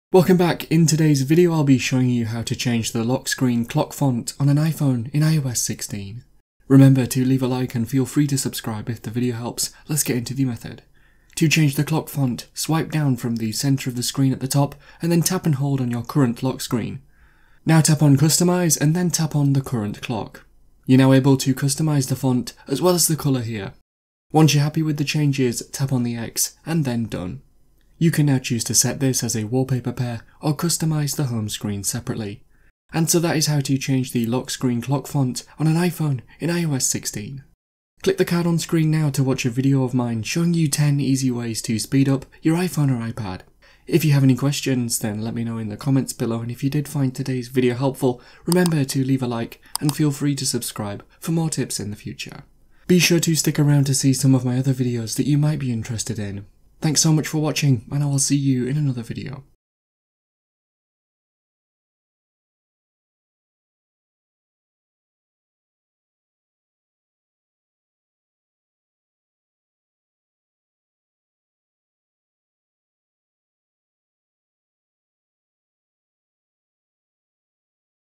Welcome back. In today's video I'll be showing you how to change the lock screen clock font on an iPhone in iOS 16. Remember to leave a like and feel free to subscribe if the video helps. Let's get into the method. To change the clock font, swipe down from the center of the screen at the top and then tap and hold on your current lock screen. Now tap on Customize and then tap on the current clock. You're now able to customize the font as well as the color here. Once you're happy with the changes, tap on the X and then Done. You can now choose to set this as a wallpaper pair or customize the home screen separately. And so that is how to change the lock screen clock font on an iPhone in iOS 16. Click the card on screen now to watch a video of mine showing you 10 easy ways to speed up your iPhone or iPad. If you have any questions, then let me know in the comments below, and if you did find today's video helpful, remember to leave a like and feel free to subscribe for more tips in the future. Be sure to stick around to see some of my other videos that you might be interested in. Thanks so much for watching, and I will see you in another video.